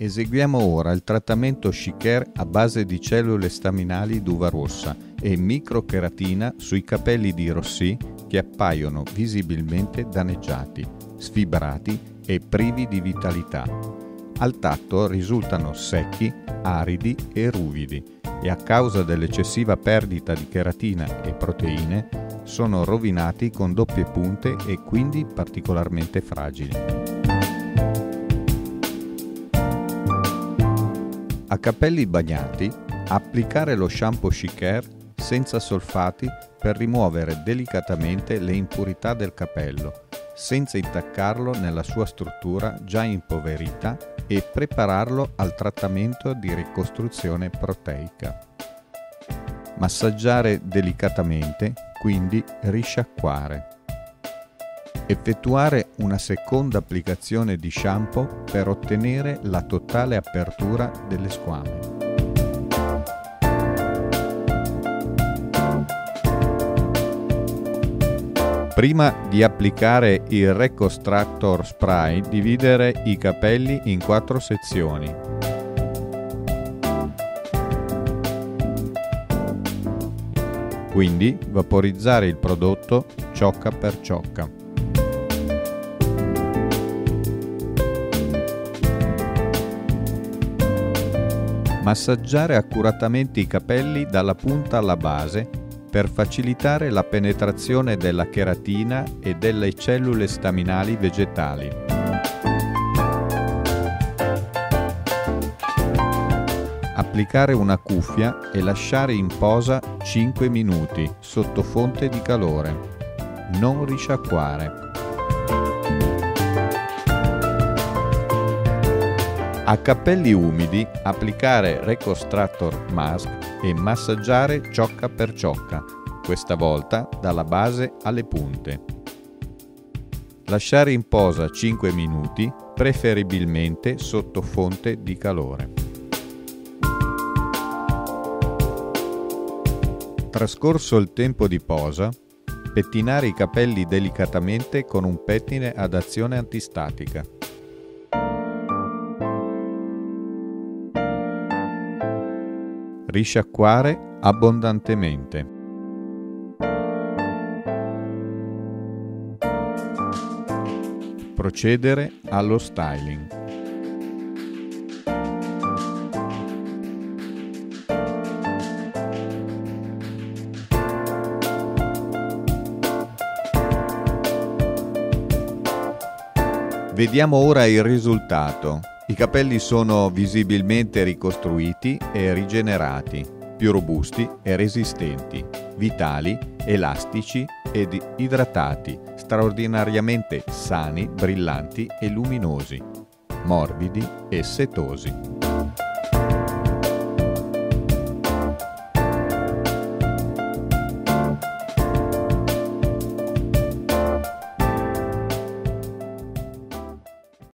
Eseguiamo ora il trattamento Shikare a base di cellule staminali d'uva rossa e microcheratina sui capelli di Rossi che appaiono visibilmente danneggiati, sfibrati e privi di vitalità. Al tatto risultano secchi, aridi e ruvidi e a causa dell'eccessiva perdita di cheratina e proteine sono rovinati con doppie punte e quindi particolarmente fragili. A capelli bagnati, applicare lo shampoo Shikare senza solfati per rimuovere delicatamente le impurità del capello, senza intaccarlo nella sua struttura già impoverita e prepararlo al trattamento di ricostruzione proteica. Massaggiare delicatamente, quindi risciacquare. Effettuare una seconda applicazione di shampoo per ottenere la totale apertura delle squame. Prima di applicare il Reconstructor Spray, dividere i capelli in 4 sezioni. Quindi vaporizzare il prodotto ciocca per ciocca. Massaggiare accuratamente i capelli dalla punta alla base per facilitare la penetrazione della cheratina e delle cellule staminali vegetali. Applicare una cuffia e lasciare in posa 5 minuti sotto fonte di calore. Non risciacquare. A capelli umidi applicare Reconstructor Mask e massaggiare ciocca per ciocca, questa volta dalla base alle punte. Lasciare in posa 5 minuti, preferibilmente sotto fonte di calore. Trascorso il tempo di posa, pettinare i capelli delicatamente con un pettine ad azione antistatica. Risciacquare abbondantemente. Procedere allo styling. Vediamo ora il risultato. I capelli sono visibilmente ricostruiti e rigenerati, più robusti e resistenti, vitali, elastici ed idratati, straordinariamente sani, brillanti e luminosi, morbidi e setosi.